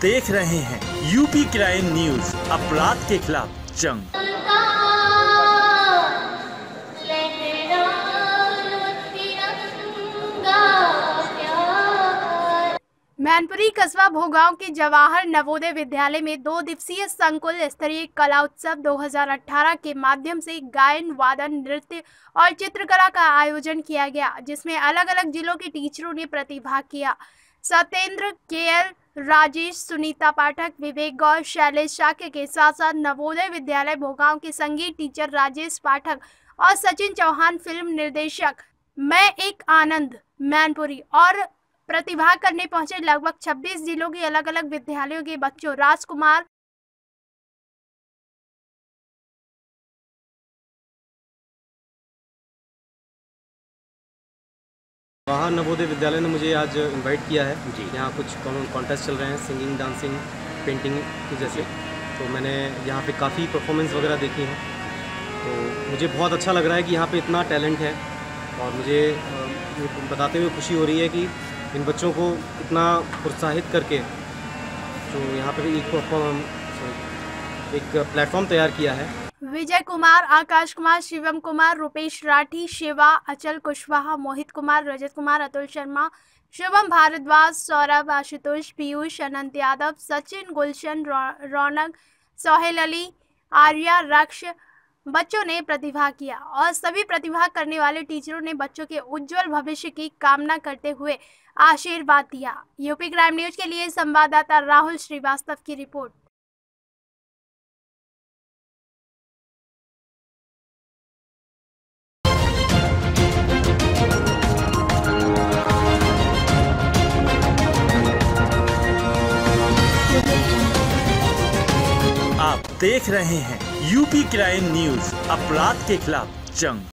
देख रहे हैं यूपी क्राइम न्यूज, अपराध के खिलाफ जंग। मैनपुरी कस्बा भोगांव के जवाहर नवोदय विद्यालय में 2 दिवसीय संकुल स्तरीय कला उत्सव 2018 के माध्यम से गायन, वादन, नृत्य और चित्रकला का आयोजन किया गया, जिसमें अलग अलग जिलों के टीचरों ने प्रतिभाग किया। सत्येंद्र, केएल, राजेश, सुनीता पाठक, विवेक गौर, शैलेश शाक्य के साथ साथ नवोदय विद्यालय भोगांव के संगीत टीचर राजेश पाठक और सचिन चौहान, फिल्म निर्देशक मैं एक आनंद मैनपुरी और प्रतिभाग करने पहुंचे लगभग 26 जिलों के अलग अलग विद्यालयों के बच्चों। राजकुमार जवाहर नवोदय विद्यालय ने मुझे आज इनवाइट किया है जी। यहाँ कुछ कॉन्टेस्ट चल रहे हैं, सिंगिंग, डांसिंग, पेंटिंग के जैसे। तो मैंने यहाँ पे काफ़ी परफॉर्मेंस वगैरह देखी हैं, तो मुझे बहुत अच्छा लग रहा है कि यहाँ पे इतना टैलेंट है। और मुझे बताते हुए खुशी हो रही है कि इन बच्चों को इतना प्रोत्साहित करके जो यहाँ पे एक प्लेटफॉर्म तैयार किया है। विजय कुमार, आकाश कुमार, शिवम कुमार, रुपेश राठी, शिवा, अचल कुशवाहा, मोहित कुमार, रजत कुमार, अतुल शर्मा, शिवम भारद्वाज, सौरभ, आशुतोष, पीयूष, अनंत यादव, सचिन, गुलशन, रौनक, सोहेल अली, आर्या, रक्ष बच्चों ने प्रतिभाग किया और सभी प्रतिभाग करने वाले टीचरों ने बच्चों के उज्जवल भविष्य की कामना करते हुए आशीर्वाद दिया। यूपी क्राइम न्यूज के लिए संवाददाता राहुल श्रीवास्तव की रिपोर्ट। आप देख रहे हैं यूपी क्राइम न्यूज, अपराध के खिलाफ जंग।